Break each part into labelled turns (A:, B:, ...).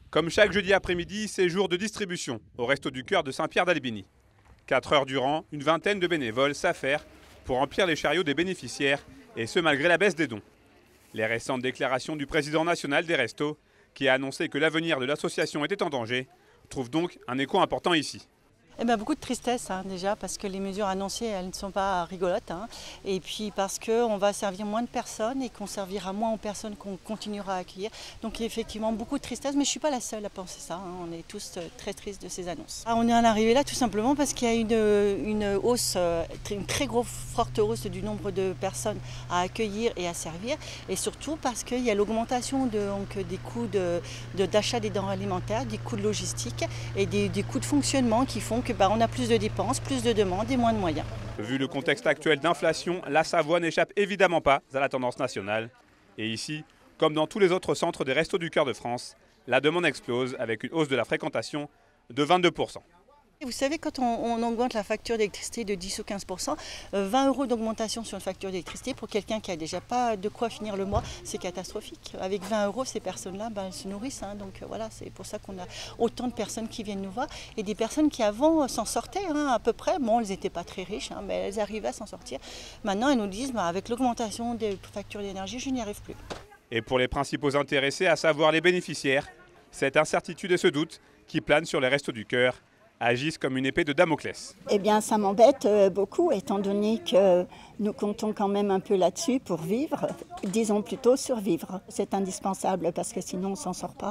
A: Comme chaque jeudi après-midi, c'est jour de distribution au Resto du Cœur de Saint-Pierre-d'Albigny. 4 heures durant, une vingtaine de bénévoles s'affairent pour remplir les chariots des bénéficiaires, et ce malgré la baisse des dons. Les récentes déclarations du président national des Restos, qui a annoncé que l'avenir de l'association était en danger, trouvent donc un écho important ici.
B: Beaucoup de tristesse déjà, parce que les mesures annoncées elles ne sont pas rigolotes. Et puis parce qu'on va servir moins de personnes et qu'on servira moins aux personnes qu'on continuera à accueillir. Donc effectivement beaucoup de tristesse, mais je ne suis pas la seule à penser ça. On est tous très tristes de ces annonces. On est à l'arrivée là tout simplement parce qu'il y a une hausse, une très forte hausse du nombre de personnes à accueillir et à servir. Et surtout parce qu'il y a l'augmentation des coûts d'achat des denrées alimentaires, des coûts de logistique et des coûts de fonctionnement qui font on a plus de dépenses, plus de demandes et moins de moyens.
A: Vu le contexte actuel d'inflation, la Savoie n'échappe évidemment pas à la tendance nationale. Et ici, comme dans tous les autres centres des Restos du Cœur de France, la demande explose avec une hausse de la fréquentation de 22%.
B: Vous savez, quand on augmente la facture d'électricité de 10 ou 15%, 20 € d'augmentation sur une facture d'électricité, pour quelqu'un qui n'a déjà pas de quoi finir le mois, c'est catastrophique. Avec 20 €, ces personnes-là elles se nourrissent. Donc voilà, c'est pour ça qu'on a autant de personnes qui viennent nous voir. Et des personnes qui avant s'en sortaient à peu près. Bon, elles n'étaient pas très riches, mais elles arrivaient à s'en sortir. Maintenant, elles nous disent, avec l'augmentation des factures d'énergie, je n'y arrive plus.
A: Et pour les principaux intéressés, à savoir les bénéficiaires, cette incertitude et ce doute qui planent sur les Restos du Cœur agissent comme une épée de Damoclès.
C: Eh bien, ça m'embête beaucoup, étant donné que nous comptons quand même un peu là-dessus pour vivre, disons plutôt survivre. C'est indispensable parce que sinon on ne s'en sort pas.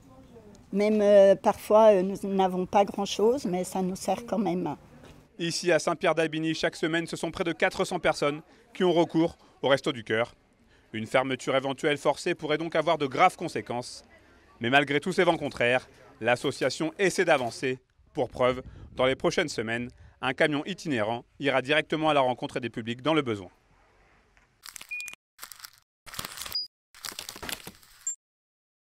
C: Même parfois, nous n'avons pas grand-chose, mais ça nous sert quand même.
A: Ici, à Saint-Pierre-d'Albigny, chaque semaine, ce sont près de 400 personnes qui ont recours au Resto du Cœur. Une fermeture éventuelle forcée pourrait donc avoir de graves conséquences. Mais malgré tous ces vents contraires, l'association essaie d'avancer. Pour preuve, dans les prochaines semaines, un camion itinérant ira directement à la rencontre des publics dans le besoin.